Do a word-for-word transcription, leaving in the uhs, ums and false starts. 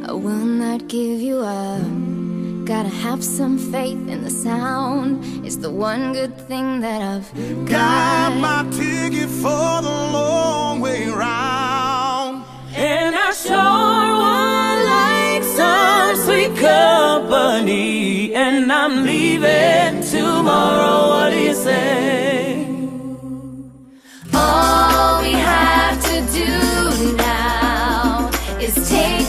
I will not give you up. Gotta have some faith in the sound. It's the one good thing that I've got. Got my ticket for the long way round. And I sure would like some sweet company. And I'm leaving tomorrow, what do you say? All we have to do now is take